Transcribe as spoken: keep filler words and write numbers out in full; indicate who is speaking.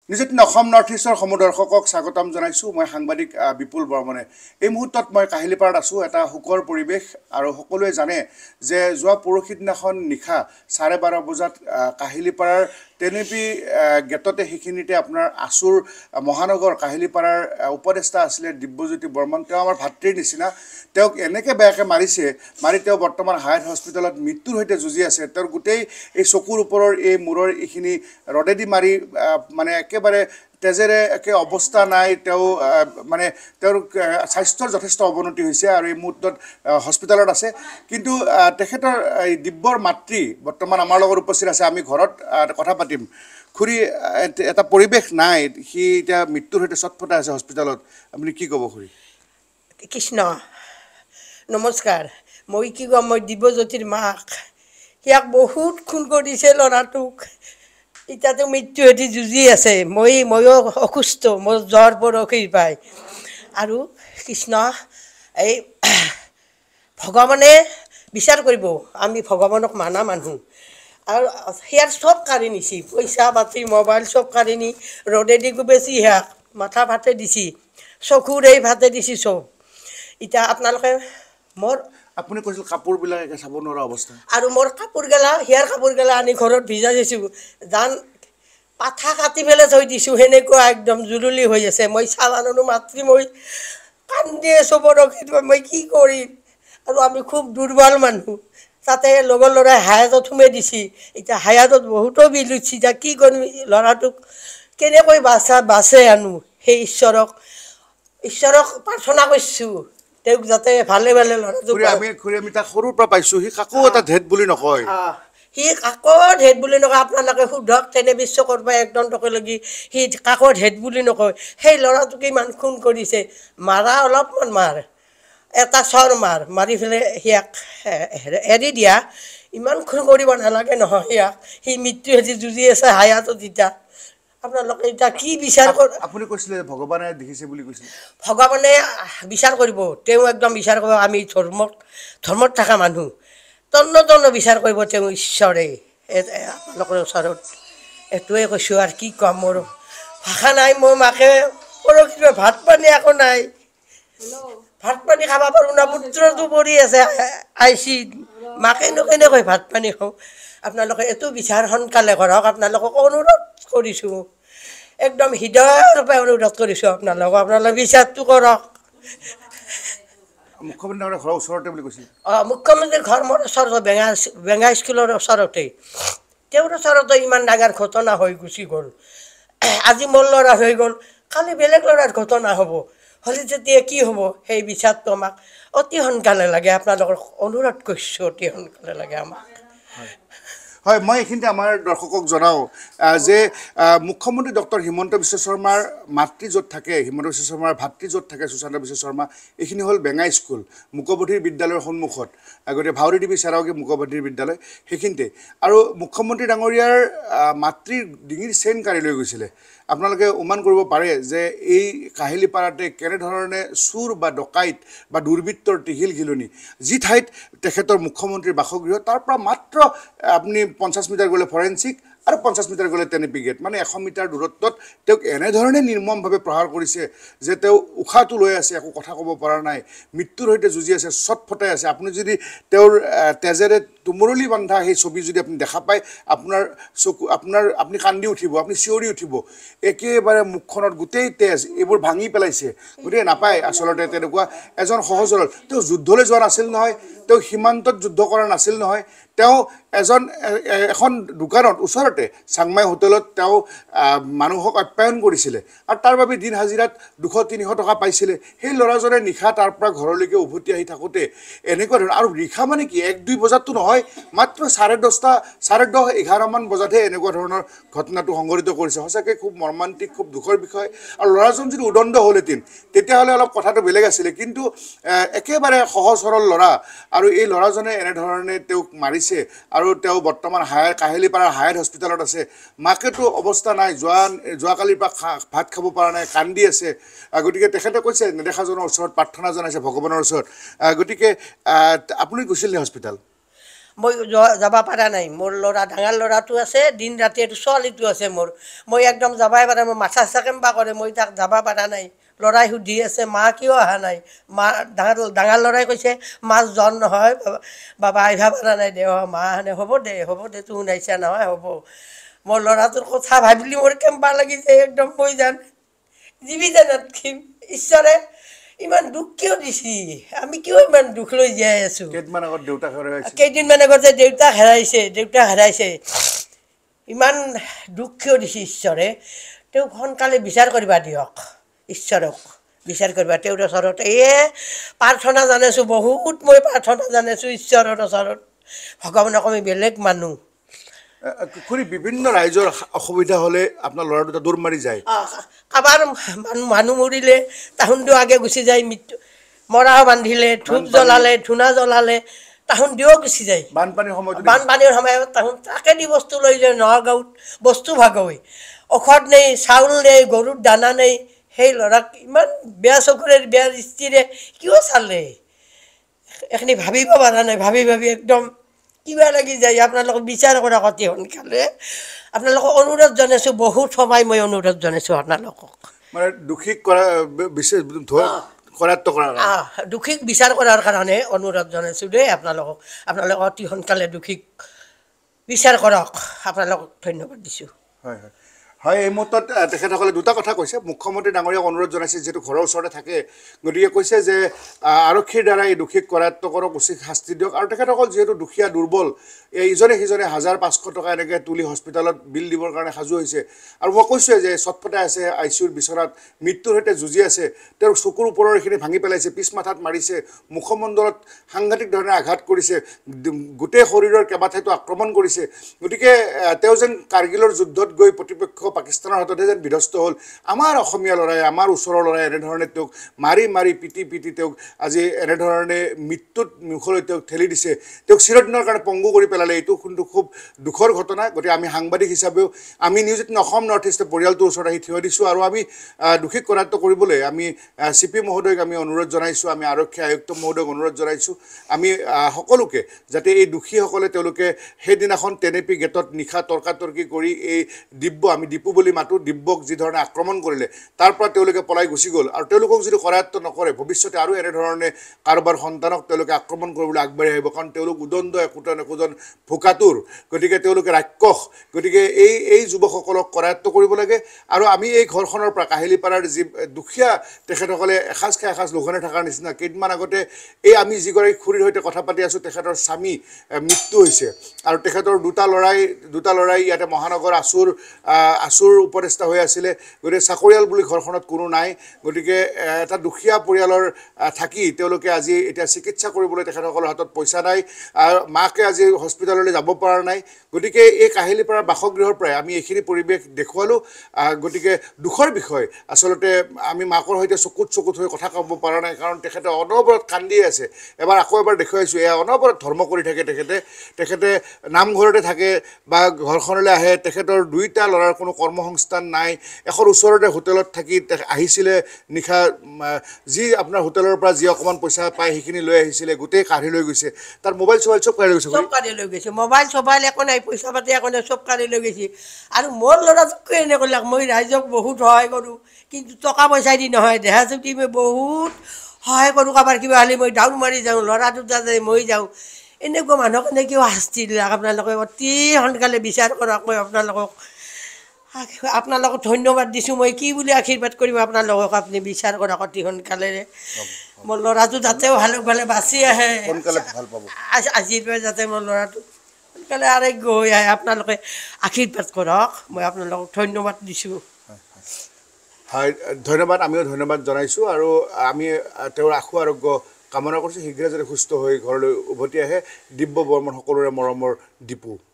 Speaker 1: News eighteen Assam north ইষ্টৰ সমদৰ্শকক স্বাগতম জনাইছোঁ। মই সাংবাদিক বিপুল বৰ্মনে। এই মুহূৰ্তত মই কাহিলীপাৰাত আছোঁ। এটা শোকৰ পৰিৱেশ আৰু সকলোৱে জানে যে যোৱা পৰহি দিনাখন নিশা চাৰে বাৰ বজাত কাহিলীপাৰাৰ তেনেপি গেটতে সেইখিনিতে আপোনাৰ আছুৰ মহানগৰ কাহিলীপাৰাৰ উপদেষ্টা আছিলে দিব্যজ্যোতি বৰ্মন। তেওঁ আমাৰ ভাতৃৰ নিচিনা। তেওঁক এনেকৈ বেয়াকৈ মাৰিছে, মাৰি তেওঁ বৰ্তমান হায়াত হস্পিটেলত মৃত্যুৰ সৈতে যুঁজি আছে। তেওঁৰ গোটেই এই চকুৰ ওপৰৰ এই মূৰৰ এইখিনি ৰদেদি মাৰি মানে একেবাৰে তেজেৰে একে অৱস্থা নাই। তেওঁ মানে তেওঁৰ স্বাস্থ্যৰ যথেষ্ট অৱনতি হৈছে আৰু এই মুহূৰ্তত হস্পিটেলত আছে। কিন্তু তেখেতৰ এই দিব্যৰ মাতৃ বৰ্তমান আমাৰ লগত উপস্থিত আছে। আমি ঘৰত কথা পাতিম। খুৰী, এটা পৰিৱেশ নাই, সি এতিয়া মৃত্যুৰ সৈতে চটফটাই আছে হস্পিটেলত, আপুনি কি ক'ব খুৰী?
Speaker 2: কৃষ্ণ নমস্কাৰ। মই কি ক'ম, মই দিব্যজ্যোতিৰ মাক। সিয়াক বহুত খুন কৰিছে ল'ৰাটোক। এতিয়াতো মৃত্যু সৈতে যুঁজি আছে। মই ময়ো অসুস্থ, মোৰ জ্বৰ পৰশিৰ পায়। আৰু কৃষ্ণ, এই ভগৱানে বিচাৰ কৰিব। আমি ভগৱানক মানা মানুহ। আৰু সিয়াৰ চব কাঢ়ি নিছি, পইচা পাতি মোবাইল চব কাঢ়ি নি ৰ'দেদি বেছি সিয়াক মাথা ভাতে দিছি, চকুৰ এই ভাতে দিছি চব। এতিয়া আপোনালোকে মোৰ
Speaker 1: আপুনি কৈছিল কাপোৰবিলাক একে চাব নোৱাৰা অৱস্থা।
Speaker 2: আৰু মোৰ কাপোৰ গেলা সিয়াৰ কাপোৰ গেলা আনি ঘৰত ভিজাই দিছোঁ। জান পাঠা কাটি পেলাই থৈ দিছোঁ, সেনেকুৱা একদম জুৰুলি হৈ আছে। মই চালানো মাতৃ, মই কান্দি আছোঁ পৰশিত। মই কি কৰিম? আৰু আমি খুব দুৰ্বল মানুহ। তাতে লগৰ ল'ৰাই হায়াতত সোমাই দিছি। এতিয়া হায়াতত বহুতো বিল উঠছি। এতিয়া কি কৰিম? ল'ৰাটোক কেনেকৈ বাচা বাচে আনো, সেই ঈশ্বৰক ঈশ্বৰক প্ৰাৰ্থনা কৰিছোঁ, তেওঁক যাতে ভালে ভালে ল'ৰাটোক।
Speaker 1: আমি খুৰী আমি তাক সৰুৰ পৰা পাইছোঁ, সি কাকো এটা ধেত বুলি নকয়।
Speaker 2: সি কাকো ধেত বুলি নকয়। আপোনালোকে সোধক তেনে বিশ্ব কৰিব একদম টকে লাগি, সি কাকো ধেত বুলি নকয়। সেই ল'ৰাটোক ইমান খুন কৰিছে, মাৰা অলপমান মাৰ, এটা চৰ মাৰ, মাৰি পেলাই সিয়াক এৰি দিয়া। ইমান খুন কৰিব নালাগে নহয় সিয়াক। সি মৃত্যু সৈতে যুঁজি আছে হায়াতত। এতিয়া আপোনালোকে এতিয়া কি বিচাৰ কৰ?
Speaker 1: আপুনি কৈছিলে ভগৱানে দেখিছে বুলি কৈছিলে।
Speaker 2: ভগৱানে বিচাৰ কৰিব, তেওঁ একদম বিচাৰ কৰিব। আমি ধৰ্মত ধৰ্মত থকা মানুহ, তন্ন তন্ন বিচাৰ কৰিব তেওঁ ঈশ্বৰে আপোনালোকৰ ওচৰত। এইটোৱে কৈছোঁ আৰু কি ক'ম, মোৰ ভাষা নাই। মোৰ মাকে পৰহিত ভাত পানী একো নাই, ভাত পানী খাব পাৰোঁ না। পুত্ৰটো পৰি আছে আই চিত, মাকেনো কেনেকৈ ভাত পানী খাওঁ? আপোনালোকে এইটো বিচাৰ সোনকালে কৰক, আপোনালোকক অনুৰোধ কৰিছোঁ, একদম হৃদয়ৰ পৰা অনুৰোধ কৰিছোঁ আপোনালোকক। আপোনালোকে বিচাৰটো কৰক।
Speaker 1: মুখ্যমন্ত্ৰীৰ ঘৰৰ ওচৰতে বুলি কৈছিল।
Speaker 2: অঁ, মুখ্যমন্ত্ৰীৰ ঘৰ মোৰ ওচৰতে, বেঙা বেঙা স্কুলৰ ওচৰতে। তেওঁৰ ওচৰতে ইমান ডাঙৰ ঘটনা হৈ গুচি গ'ল। আজি মোৰ ল'ৰা হৈ গ'ল, কালি বেলেগ ল'ৰাৰ ঘটনা হ'ব। হ'লে তেতিয়া কি হ'ব? সেই বিচাৰটো আমাক অতি সোনকালে লাগে। আপোনালোকৰ অনুৰোধ কৰিছোঁ, অতি সোনকালে লাগে আমাক।
Speaker 1: হয়, মই এইখিনিতে আমাৰ দৰ্শকক জনাওঁ যে মুখ্যমন্ত্ৰী ডক্টৰ হিমন্ত বিশ্ব শৰ্মাৰ মাতৃ য'ত থাকে, হিমন্ত বিশ্ব শৰ্মাৰ ভাতৃ য'ত থাকে সুশান্ত বিশ্ব শৰ্মা, এইখিনি হ'ল বেঙা স্কুল, মুকবধিৰ বিদ্যালয়ৰ সন্মুখত। গতিকে ভাউৰী দেৱী চেৰাওগী মুকবধিৰ বিদ্যালয় সেইখিনিতে। আৰু মুখ্যমন্ত্ৰী ডাঙৰীয়াৰ মাতৃৰ ডিঙিৰ চেইন কাঢ়ি লৈ গৈছিলে। আপোনালোকে অনুমান কৰিব পাৰে যে এই কাহিলীপাৰাতে কেনেধৰণে চুৰ বা ডকাইত বা দুৰ্বৃত্তৰ টিঘিল ঘিলনি। যি ঠাইত তেখেতৰ মুখ্যমন্ত্ৰীৰ বাসগৃহ, তাৰ পৰা মাত্ৰ আপুনি পঞ্চাছ মিটাৰ গ'লে ফৰেঞ্চিক আৰু পঞ্চাছ মিটাৰ গ'লে তেনেপি গেট, মানে এশ মিটাৰ দূৰত্বত তেওঁক এনেধৰণে নিৰ্মমভাৱে প্ৰহাৰ কৰিছে যে তেওঁ উশাহটো লৈ আছে, একো কথা ক'ব পৰা নাই, মৃত্যুৰ সৈতে যুঁজি আছে, চটফটাই আছে। আপুনি যদি তেওঁৰ তেজেৰে তুমৰলি বন্ধা সেই ছবি যদি আপুনি দেখা পায়, আপোনাৰ চকু আপোনাৰ আপুনি কান্দি উঠিব, আপুনি চিঞৰি উঠিব। একেবাৰে মুখখনত গোটেই তেজ, এইবোৰ ভাঙি পেলাইছে। গতিকে নাপায় আচলতে তেনেকুৱা এজন সহজ সৰল। তেওঁ যুদ্ধলৈ যোৱা নাছিল নহয়, তেওঁ সীমান্তত যুদ্ধ কৰা নাছিল নহয়। তেওঁ এজন এখন দোকানত ওচৰতে চাংমাই হোটেলত তেওঁ মানুহক আপ্যায়ন কৰিছিলে আৰু তাৰ বাবে দিন হাজিৰাত দুশ তিনিশ টকা পাইছিলে। সেই ল'ৰাজনে নিশা তাৰ পৰা ঘৰলৈকে উভতি আহি থাকোঁতে এনেকুৱা ধৰণৰ, আৰু নিশা মানে কি এক দুই বজাততো নহয়, মাত্ৰ চাৰে দহটা চাৰে দহ এঘাৰমান বজাতহে এনেকুৱা ধৰণৰ ঘটনাটো সংঘটিত কৰিছে। সঁচাকৈ খুব মৰ্মান্তিক, খুব দুখৰ বিষয়। আৰু ল'ৰাজন যদি উদণ্ড হ'লহেঁতেন তেতিয়াহ'লে অলপ কথাটো বেলেগ আছিলে। কিন্তু একেবাৰে সহজ সৰল ল'ৰা, আৰু এই ল'ৰাজনে এনেধৰণে তেওঁক মাৰিছে। আৰু তেওঁ বৰ্তমান হায়াৰ কাহিলীপাৰাৰ হায়াত হস্পিটেলত আছে। মাকেতো অৱস্থা নাই, যোৱা যোৱাকালিৰ পৰা খা ভাত খাব পৰা নাই, কান্দি আছে। গতিকে তেখেতে কৈছে নেদেখাজনৰ ওচৰত প্ৰাৰ্থনা জনাইছে, ভগৱানৰ ওচৰত। গতিকে আপুনি গৈছিল নে হস্পিটেল?
Speaker 2: মই যাব পৰা নাই মোৰ ল'ৰা ডাঙৰ ল'ৰাটো আছে দিন ৰাতি এইটো ছোৱালীটো আছে মোৰ মই একদম যাবাই পৰা মই মাথা চাকেম্বা কৰে মই তাক যাব পৰা নাই ল'ৰাই সুধি আছে মা কিয় অহা নাই মা ডাঙৰ ডাঙৰ ল'ৰাই কৈছে মা জন নহয় বাবা আহিব পৰা নাই দে মা হানে হ'ব দে হ'ব দে তোৰ নাইছা নহয় হ'ব মোৰ ল'ৰাটোৰ কথা ভাবিলি মোৰ কেম্বা লাগিছে একদম মই জান জীৱিজানত ঈশ্বৰে ইমান দুখ কিয় দিছি আমি কিয় ইমান দুখ লৈ জীয়াই আছোঁ
Speaker 1: কেইদিনমান আগত দেউতাক হেৰাইছে
Speaker 2: কেইদিনমান আগতে দেউতাক হেৰাইছে দেউতাক হেৰাইছে ইমান দুখ কিয় দিছে ঈশ্বৰে তেওঁক সোনকালে বিচাৰ কৰিবা দিয়ক ঈশ্বৰক বিচাৰ কৰিবা তেওঁৰ ওচৰত এয়ে প্ৰাৰ্থনা জানিছোঁ বহুত মই প্ৰাৰ্থনা জানিছোঁ ঈশ্বৰৰ ওচৰত ভগৱানক আমি বেলেগ মানুহ
Speaker 1: খুৰী বিভিন্ন ৰাইজৰ অসুবিধা হ'লে আপোনাৰ ল'ৰা দুটা দৌৰ মাৰি যায়
Speaker 2: কাৰোবাৰ মানুহ মানুহ মৰিলে তাহোনটো আগে গুচি যায় মৃত্যু মৰা বান্ধিলে ধূপ জ্বলালে ধূনা জ্বলালে তাহোন দিও গুচি যায়
Speaker 1: বানপানীৰ সময়ত
Speaker 2: বানপানীৰ সময়ত তাহোন তাকে দি বস্তু লৈ যায় নগাঁৱত বস্তু ভাগৈ ঔষধ নেই চাউল নেই গৰুৰ দানা নেই সেই ল'ৰাক ইমান বেয়া চকুৰে বেয়া দৃষ্টিৰে কিয় চালে এইখিনি ভাবিব পৰা নাই ভাবি ভাবি একদম কিবা লাগি যায় আপোনালোকক বিচাৰ কৰা অতি সোনকালে আপোনালোকক অনুৰোধ জনাইছোঁ বহুত সময় মই অনুৰোধ জনাইছোঁ আপোনালোকক
Speaker 1: মানে দোষীক কৰা বিশেষ কৰায়ত্ব কৰাৰ
Speaker 2: দোষীক বিচাৰ কৰাৰ কাৰণে অনুৰোধ জনাইছোঁ দেই আপোনালোকক আপোনালোকক অতি সোনকালে দোষীক বিচাৰ কৰক আপোনালোকক ধন্যবাদ দিছোঁ
Speaker 1: হয় হয় হয় এই মুহূৰ্তত তেখেতসকলে দুটা কথা কৈছে মুখ্যমন্ত্ৰী ডাঙৰীয়াক অনুৰোধ জনাইছে যিহেতু ঘৰৰ ওচৰতে থাকে গতিকে কৈছে যে আৰক্ষীৰ দ্বাৰা এই দোষীক কৰায়ত্ব কৰক উচিত শাস্তি দিয়ক আৰু তেখেতসকল যিহেতু দুখীয়া দুৰ্বল এই ইজনে সিজনে হাজাৰ পাঁচশ টকা এনেকৈ তুলি হস্পিটেলত বিল দিবৰ কাৰণে সাজু হৈছে আৰু মই কৈছোঁৱে যে চটফটাই আছে আই চি ইউৰ বিচনাত মৃত্যুৰ সৈতে যুঁজি আছে তেওঁৰ চকুৰ ওপৰৰ এইখিনি ভাঙি পেলাইছে পিছ মাথাত মাৰিছে মুখমণ্ডলত সাংঘাতিক ধৰণে আঘাত কৰিছে গোটেই শৰীৰৰ কেইবা ঠাইতো আক্ৰমণ কৰিছে গতিকে তেওঁ যেন কাৰ্গিলৰ যুদ্ধত গৈ প্ৰতিপক্ষ পাকিস্তানৰ হাততে যেন বিধ্বস্ত হ'ল আমাৰ অসমীয়া ল'ৰাই আমাৰ ওচৰৰ ল'ৰাই এনেধৰণে তেওঁক মাৰি মাৰি পিটি পিটি তেওঁক আজি এনেধৰণে মৃত্যুত মুখলৈ তেওঁক ঠেলি দিছে তেওঁক চিৰদিনৰ কাৰণে পংগু কৰি পেলালে এইটো কিন্তু খুব দুখৰ ঘটনা গতিকে আমি সাংবাদিক হিচাপেও আমি news eighteen Assam north east পৰিয়ালটোৰ ওচৰত আহি থিয় দিছোঁ আৰু আমি দোষীক কৰায়ত্ব কৰিবলৈ আমি চি পি মহোদয়ক আমি অনুৰোধ জনাইছোঁ আমি আৰক্ষী আয়ুক্ত মহোদয়ক অনুৰোধ জনাইছোঁ আমি সকলোকে যাতে এই দোষীসকলে তেওঁলোকে সেইদিনাখন তেনেপি গেটত নিশা তৰ্কাতৰ্কি কৰি এই দিব্য আমি দীপু বুলি মাতোঁ দিব্যক যিধৰণে আক্ৰমণ কৰিলে তাৰ পৰা তেওঁলোকে পলাই গুচি গ'ল আৰু তেওঁলোকক যদি কৰায়ত্ব নকৰে ভৱিষ্যতে আৰু এনেধৰণে কাৰোবাৰ সন্তানক তেওঁলোকে আক্ৰমণ কৰিবলৈ আগবাঢ়ি আহিব কাৰণ তেওঁলোক উদণ্ড একোজন একোজন ভোকাতুৰ গতিকে তেওঁলোকে ৰাক্ষস গতিকে এই এই যুৱকসকলক কৰায়ত্ব কৰিব লাগে আৰু আমি এই ঘৰখনৰ পৰা কাহিলীপাৰাৰ যি দুখীয়া তেখেতসকলে এসাঁজ খাই এসাঁজ লঘোণে থকাৰ নিচিনা কেইদিনমান আগতে এই আমি যিগৰাকী খুৰীৰ সৈতে কথা পাতি আছোঁ তেখেতৰ স্বামী মৃত্যু হৈছে আৰু তেখেতৰ দুটা ল'ৰাই দুটা ল'ৰাই ইয়াতে মহানগৰ আছুৰ আছুৰ উপদেষ্টা হৈ আছিলে গতিকে চাকৰিয়াল বুলি ঘৰখনত কোনো নাই গতিকে এটা দুখীয়া পৰিয়ালৰ থাকি তেওঁলোকে আজি এতিয়া চিকিৎসা কৰিবলৈ তেখেতসকলৰ হাতত পইচা নাই আৰু মাকে আজি হস্পিটেললৈ যাব পৰা নাই গতিকে এই কাহিলীপাৰাৰ বাসগৃহৰ পৰাই আমি এইখিনি পৰিৱেশ দেখুৱালোঁ গতিকে দুখৰ বিষয় আচলতে আমি মাকৰ সৈতে চকুত চকুত হৈ কথা ক'ব পৰা নাই কাৰণ তেখেতে অনবৰত কান্দিয়ে আছে এবাৰ আকৌ এবাৰ দেখুৱাইছোঁ এয়া অনবৰত ধৰ্ম কৰি থাকে তেখেতে তেখেতে নামঘৰতে থাকে বা ঘৰখনলৈ আহে তেখেতৰ দুইটা ল'ৰাৰ কোনো কৰ্মসংস্থান নাই এখন ওচৰতে হোটেলত থাকি আহিছিলে নিশা যি আপোনাৰ হোটেলৰ পৰা যি অকণমান পইচা পায় সেইখিনি লৈ আহিছিলে গোটেই কাঢ়ি লৈ গৈছে তাৰ মোবাইল চোবাইল চব কাঢ়ি লৈ গৈছে
Speaker 2: চব কাঢ়ি লৈ গৈছে মোবাইল চবাইল একো নাই পইচা পাতি একো নাই চব কাঢ়ি লৈ গৈছে আৰু মোৰ ল'ৰাটোক এনে কৰিলাক মই ৰাইজক বহুত সহায় কৰোঁ কিন্তু টকা পইচা দি নহয় দেহা চুটি মই বহুত সহায় কৰোঁ কাৰোবাৰ কিবা হ'লে মই ডাউন মাৰি যাওঁ ল'ৰা দুটা যায় মই যাওঁ এনেকুৱা মানুহক এনে কিয় শাস্তি দিলাক আপোনালোকে অতি সোনকালে বিচাৰ কৰক মই আপোনালোকক আপোনালোকক ধন্যবাদ দিছোঁ মই কি বুলি আশীৰ্বাদ কৰিম আপোনালোকক আপুনি বিচাৰ কৰক অতি সোনকালেৰে মোৰ ল'ৰাটো যাতে ভালে ভালে বাচি আহে
Speaker 1: সোনকালে ভাল পাব
Speaker 2: আজিৰ পৰা যাতে মোৰ ল'ৰাটো সোনকালে আৰোগ্য হৈ আহে আপোনালোকে আশীৰ্বাদ কৰক মই আপোনালোকক ধন্যবাদ দিছোঁ
Speaker 1: হয় ধন্যবাদ আমিও ধন্যবাদ জনাইছোঁ আৰু আমি তেওঁৰ আশু আৰোগ্য কামনা কৰিছোঁ শীঘ্ৰে যাতে সুস্থ হৈ ঘৰলৈ উভতি আহে দিব্য বৰ্মন সকলোৰে মৰমৰ দীপু